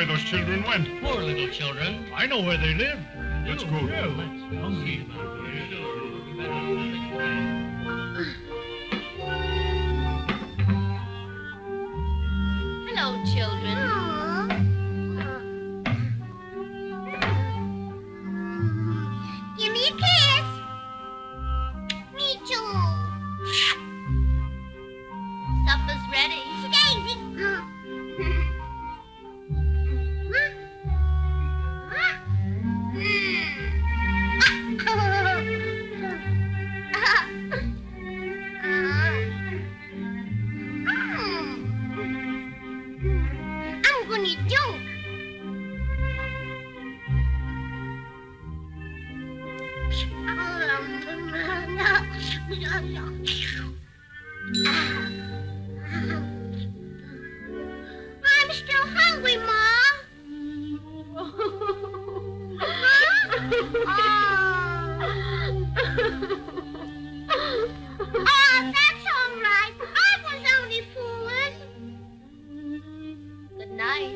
where those children went. Poor little children. I know where they live. Let's go. Yeah, let's hungry about Hello, children. Give me a kiss. Me too. Supper's ready. Daisy. I'm gonna joke. I'm still hungry, Ma. Oh, that's all right. I was only fooling. Good night.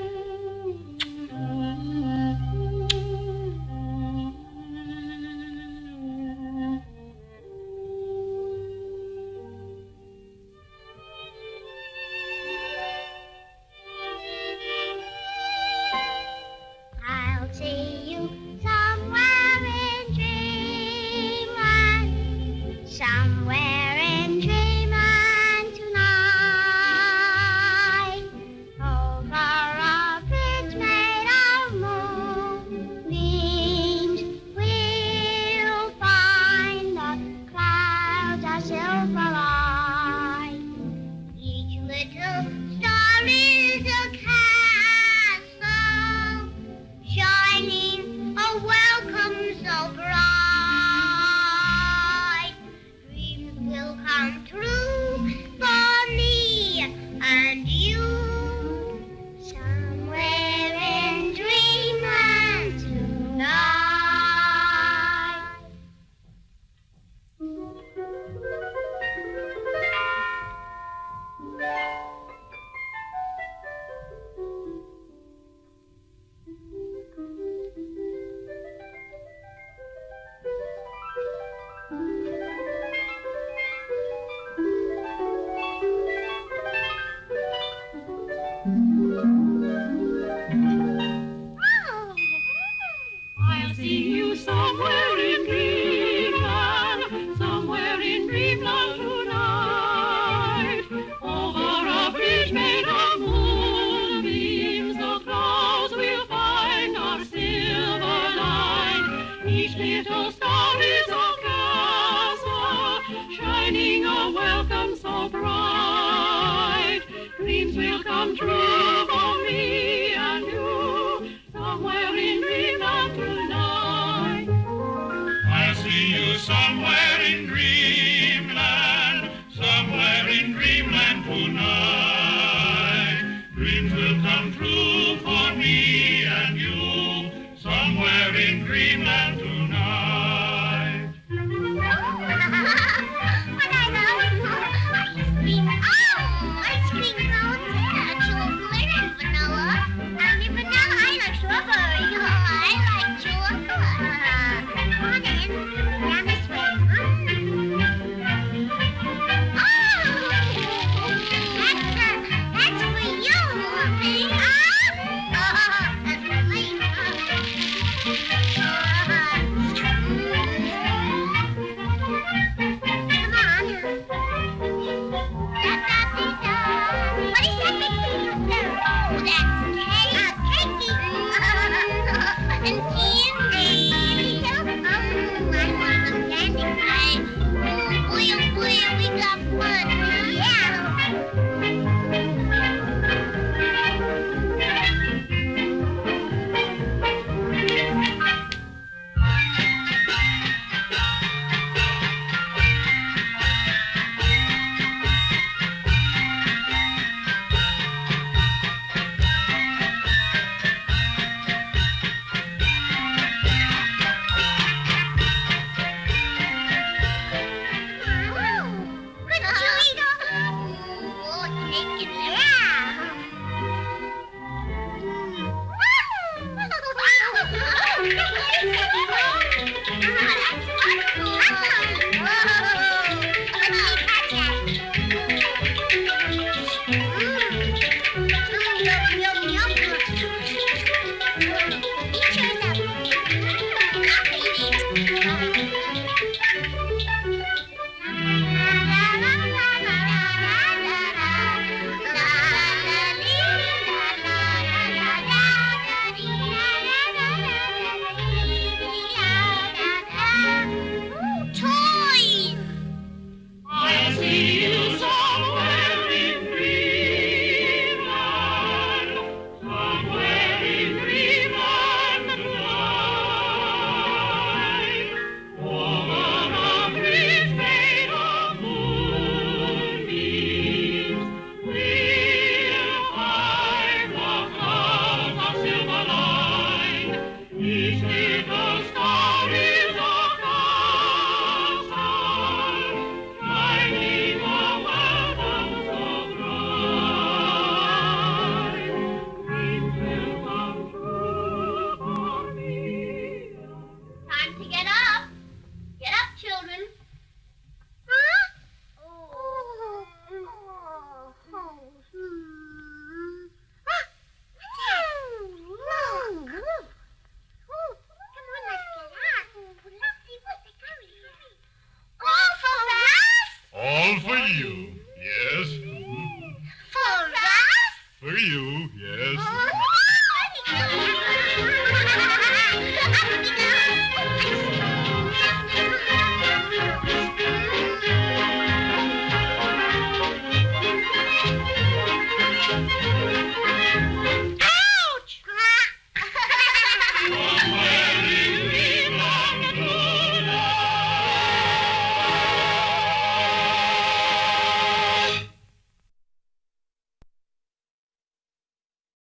I'll see you somewhere in Dreamland, somewhere in Dreamland tonight. Over a bridge made of moonbeams, we'll find the clouds are silver light. Each little star is a castle, shining a welcome so bright. Dreams will come true for me and you, somewhere in Dreamland tonight. I'll see you somewhere in Dreamland, somewhere in Dreamland tonight. Over a bridge made of moonbeams, the clouds we'll find our silver line. Each little star is a castle, shining a welcome so bright. Dreams will come true for me and you, somewhere in Dreamland tonight. I'll see you somewhere in Dreamland, somewhere in Dreamland tonight. Dreams will come true for me and you, somewhere in Dreamland tonight. Ice cream cones, chocolate and vanilla. And in vanilla, I like strawberry. I like chocolate. Come on in. Down this way. That's for you, honey. That's for me. Come on. What is that big thing up there? Oh, that's cake. And candy. I want some candy, right? Oh, boy, we got fun. Yeah. Come